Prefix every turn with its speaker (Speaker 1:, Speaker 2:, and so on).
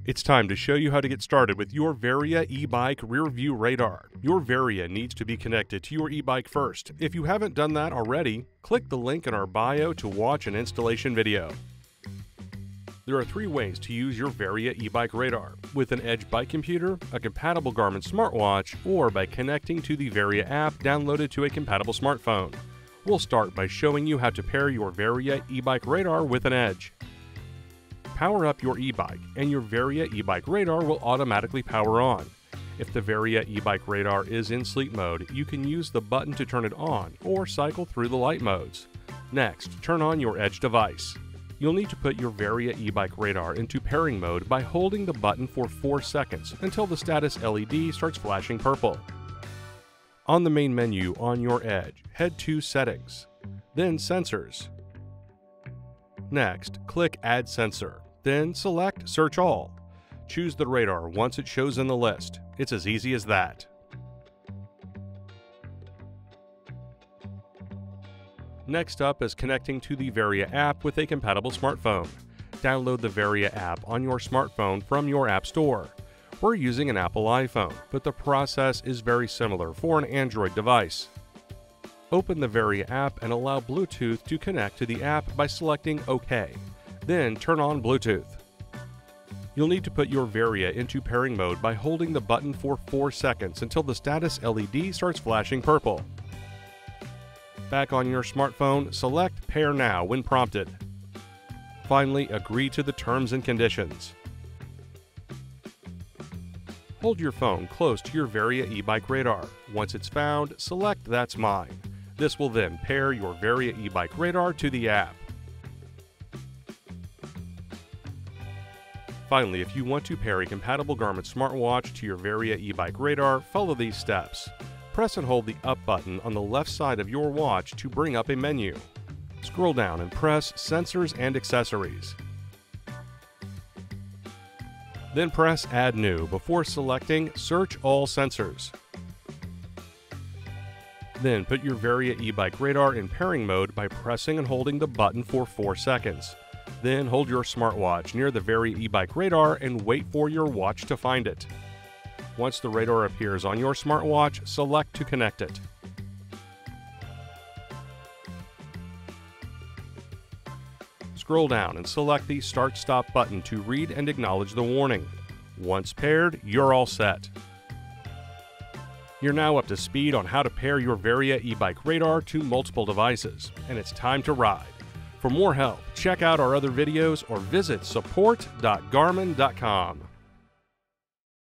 Speaker 1: It's time to show you how to get started with your Varia eBike rear view radar. Your Varia needs to be connected to your eBike first. If you haven't done that already, click the link in our bio to watch an installation video. There are 3 ways to use your Varia eBike radar: with an Edge bike computer, a compatible Garmin smartwatch, or by connecting to the Varia app downloaded to a compatible smartphone. We'll start by showing you how to pair your Varia eBike radar with an Edge. Power up your eBike, and your Varia eBike radar will automatically power on. If the Varia eBike radar is in sleep mode, you can use the button to turn it on or cycle through the light modes. Next, turn on your Edge device. You'll need to put your Varia eBike radar into pairing mode by holding the button for 4 seconds until the status LED starts flashing purple. On the main menu on your Edge, head to Settings, then Sensors. Next, click Add Sensor, then select Search All. Choose the radar once it shows in the list. It's as easy as that. Next up is connecting to the Varia app with a compatible smartphone. Download the Varia app on your smartphone from your App Store. We're using an Apple iPhone, but the process is very similar for an Android device. Open the Varia app and allow Bluetooth to connect to the app by selecting OK. Then turn on Bluetooth. You'll need to put your Varia into pairing mode by holding the button for 4 seconds until the status LED starts flashing purple. Back on your smartphone, select Pair Now when prompted. Finally, agree to the terms and conditions. Hold your phone close to your Varia eBike radar. Once it's found, select That's Mine. This will then pair your Varia eBike radar to the app. Finally, if you want to pair a compatible Garmin smartwatch to your Varia eBike radar, follow these steps. Press and hold the up button on the left side of your watch to bring up a menu. Scroll down and press Sensors and Accessories. Then press Add New before selecting Search All Sensors. Then put your Varia eBike radar in pairing mode by pressing and holding the button for 4 seconds. Then hold your smartwatch near the Varia eBike radar and wait for your watch to find it. Once the radar appears on your smartwatch, select to connect it. Scroll down and select the Start/Stop button to read and acknowledge the warning. Once paired, you're all set. You're now up to speed on how to pair your Varia eBike radar to multiple devices, and it's time to ride. For more help, check out our other videos or visit support.garmin.com.